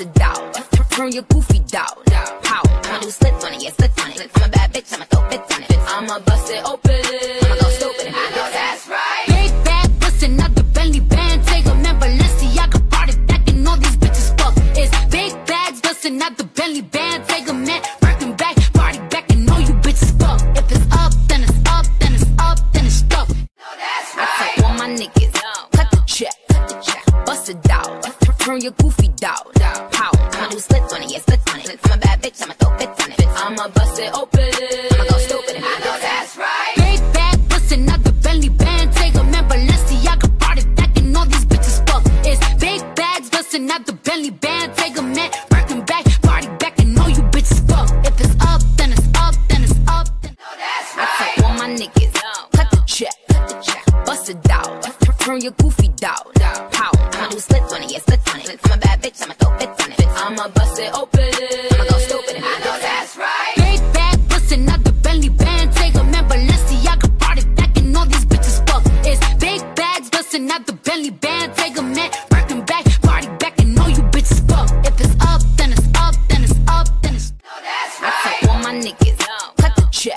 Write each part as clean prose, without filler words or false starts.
it out. Turn your goofy down. Pow. I'ma do splits on it, yeah, splits on it. I'm a bad bitch, I'ma throw bits on it. I'ma bust it open. I'ma go stupid, and I know that's right. Big bag, bustin' out the Bentley band. Take a man, Balenciaga party back, and all these bitches fuck. It's big bags, bustin' out the Bentley band. Take a man, working back, party back, and all you bitches fuck. If it's up, then it's up, then it's up, then it's stuck. No, that's right. I take all my niggas, cut the check, bust it down. Turn your goofy down. Pow. I'ma do splits on it, yeah, splits on it. I'm a bad bitch, I'ma throw bits on it. I'ma bust it open. I'ma go stupid, and I know that's right. Big bag, bustin' out the Bentley band. Take a man, Balenciaga party back, and all these bitches fuck. It's big bags, bustin' out the Bentley band. Take a man, working back, party back, and all you bitches fuck. If it's up, then it's up, then it's up. No, that's right. I take all my niggas, cut the check, bust it down. Turn your goofy down. Pow. I'ma do splits on it, yeah, splits on it. I'm a bad bitch, I'ma throw bits on it. I'ma bust it open. I'ma go stupid, and I know that's right. Big bag, bustin' out the Bentley band. Take a man, Balenciaga party back, and all these bitches fuck. It's big bags, bustin' out the Bentley band. Take a man, working back, party back, and all you bitches fuck. If it's up, then it's up, then it's up, then it's. No, that's right. I take all my niggas, cut the check,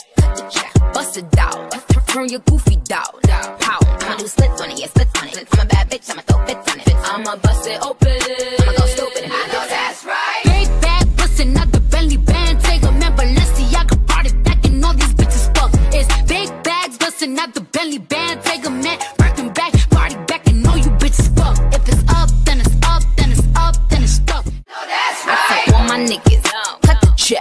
bust it down. Turn your goofy down. Pow. I'ma do splits on it, yeah, splits on it. I'm a bad bitch, I'ma throw bits on it. I'ma bust it open. I'ma go stupid, and I know that's right. Big bag, bustin' out the Bentley band. Take a man, Balenciaga party back, and all these bitches fuck. It's big bags, bustin' out the Bentley band. Take a man, working back, party back, and all you bitches fuck. If it's up, then it's up, then it's up, then it's stuck. No, that's right. I take all my niggas, cut the check,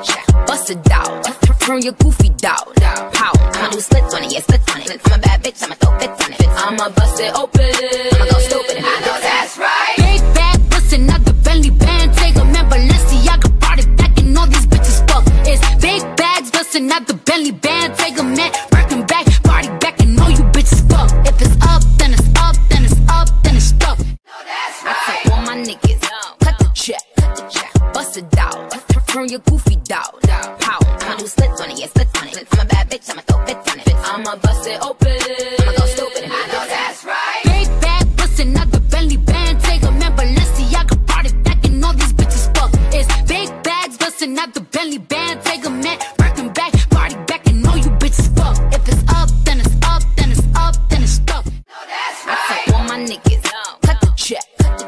bust it down. Turn your goofy down. Pow. I'ma do splits on it, yeah, splits on it. I'm a bad bitch, I'ma throw bits on it. I'ma bust it open. I'ma go stupid, and I know that's right. Big bag, bustin' out the Bentley band. Take a man, Balenciaga party back, and all these bitches fuck. It's big bags, bustin' out the Bentley band. Take a man, working back, party back, and all you bitches fuck. If it's up, then it's up, then it's up, then it's stuck. No, that's right. I take all my niggas, cut the check, bust it down. Turn your goofy down. Pow. I'ma do splits on it, yeah, splits on it. I'm a bad bitch, I'ma throw bits on it. I'ma bust it open. I'ma go stupid, and I know that's right. Big bag, bustin' out the Bentley band. Take a man, Balenciaga party back, and all these bitches fuck. It's big bags, bustin' out the Bentley band. Take a man, working back, party back, and all you bitches fuck. If it's up, then it's up, then it's up, then it's stuck. No, that's right. I take all my niggas, cut the check,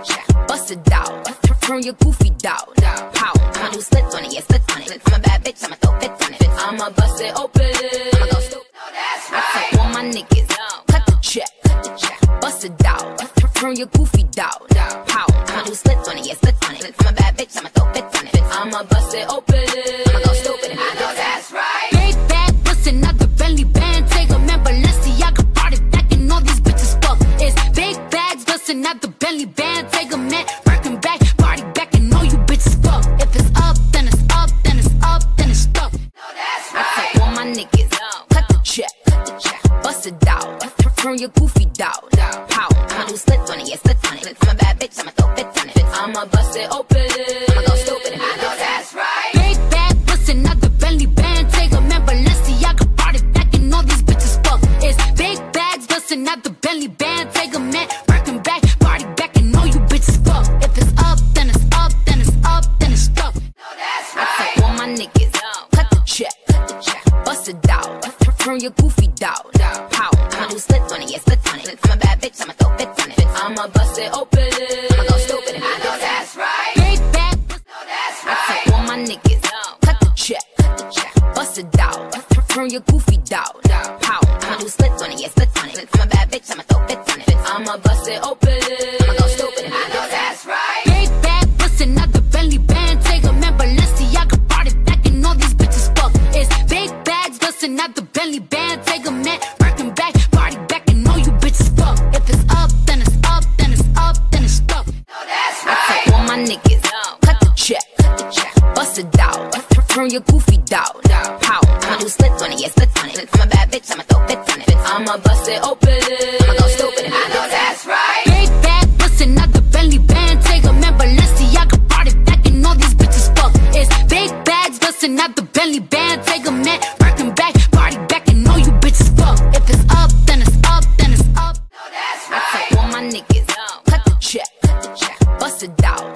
bust it down. Turn your goofy down. Pow. I'ma do splits on it, yeah, splits on it. I'm a bad bitch, I'ma throw bits on it. I'ma bust it open. I'ma go stupid. No, that's right. I take all my niggas, cut the check, bust it down. Turn your goofy down. Pow. I'ma do splits on it, yeah, splits on it. I'm a bad bitch, I'ma throw bits on it. I'ma bust it open. I'ma go stupid, and I know that's right. Big bag, bustin' out the Bentley band. Take a man, Balenciaga party back, and all these bitches fuck. It's big bags, bustin' out the Bentley band. Take a man, working back, party back, and all you bitches fuck. If it's up, then it's up, then it's up, then it's stuck. No, that's right. I take all my niggas, cut the check, bust it down. Turn your goofy down. Pow. I'ma do splits on it, yeah, splits on it. I'm a bad bitch, I'ma throw bits on it. I'ma bust it open. I'ma go stupid, and I know that's right. Big bag, bustin' out the Bentley band. Take a man, Balenciaga party back, and all these bitches fuck. It's big bags, bustin' out the Bentley band. Take a man, working back, party back, and all you bitches fuck. If it's up, then it's up, then it's up, then it's stuck. No, that's right. I take all my niggas, cut the check, bust it down. Turn your goofy down. Pow. I'ma do splits on it, yeah, splits on it. I'm a bad bitch, I'ma throw bits on it. I'ma bust it open. I'ma go stupid, and I know that's right. Big bag, No, that's right. I take all my niggas, cut the check, bust it down. Turn your goofy down. Pow. I'ma do splits on it, yeah, splits on it. I'm a bad bitch, I'ma throw bits on it. I'ma bust it open. I'ma go stupid, and I know that's right. big bag, bustin' out the Bentley band. Take a man, Balenciaga party back, and all these bitches fuck. It's big bags, bustin' out the Bentley band. Take a man, working back, party back, and all you bitches fuck. If it's up, then it's up, then it's up, then it's stuck. No, that's right. I take all my niggas, cut the check, bust it down. Turn your goofy down. Pow. I'ma do splits on it, yeah, splits on it. I'm a bad bitch, I'ma throw bits on it. I'ma bust it open. I'ma go stupid, and I know that's right. Big bag, bustin' out the Bentley band. Take a man, Balenciaga party back, and all these bitches fuck. It's big bags, bustin' out the Bentley band. Take a man, working back, party back, and all you bitches fuck. If it's up, then it's up, then it's up. No, that's right. I take all my niggas, cut the check, bust it down.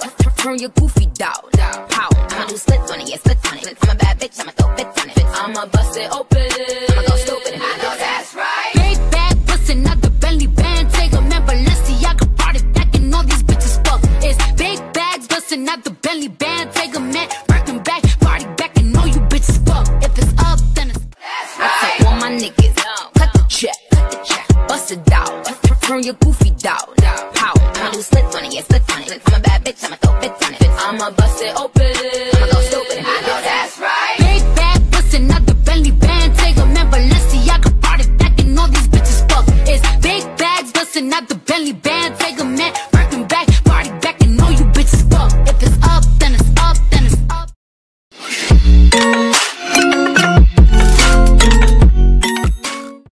turn your goofy dog. Pow, I'ma do splits on it, yeah, splits on it. I'm a bad bitch, I'ma throw fits on it. I'ma bust it open, I'ma go stupid, and I know that's right. Big bag bustin' out the Bentley band. Take a man, Balenciaga brought it back, and all these bitches fuck. It's big bags bustin' out the Bentley band. Take a man, working back, party back, and all you bitches fuck. If it's up, then it's that's right. I all my niggas, cut the check, bust it out, turn your goofy dog. Pow, I'ma do splits on it, yeah, splits on it. I'm a bad bitch, I'ma throw fits on it. I'ma bust it open.